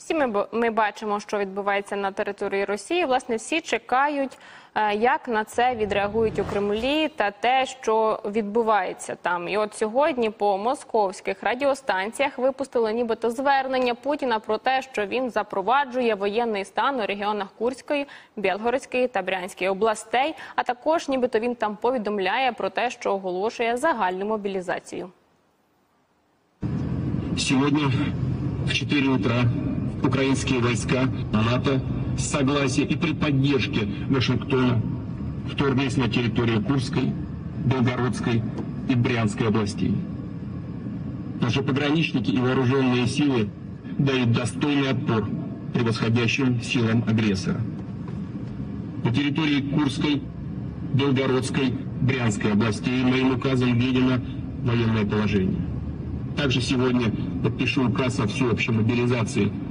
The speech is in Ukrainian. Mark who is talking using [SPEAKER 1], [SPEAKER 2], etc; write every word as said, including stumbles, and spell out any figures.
[SPEAKER 1] Всі ми, ми бачимо, що відбувається на території Росії. Власне, всі чекають, як на це відреагують у Кремлі та те, що відбувається там. І от сьогодні по московських радіостанціях випустили нібито звернення Путіна про те, що він запроваджує воєнний стан у регіонах Курської, Білгородської та Брянської областей, а також нібито він там повідомляє про те, що оголошує загальну мобілізацію.
[SPEAKER 2] Сьогодні в четыре утра украинские войска НАТО с согласия и при поддержке Вашингтона вторглись на территорию Курской, Белгородской и Брянской областей. Наши пограничники и вооруженные силы дают достойный отпор превосходящим силам агрессора. На территории Курской, Белгородской, Брянской областей моим указом введено военное положение. Также сегодня подпишу указ о всеобщей мобилизации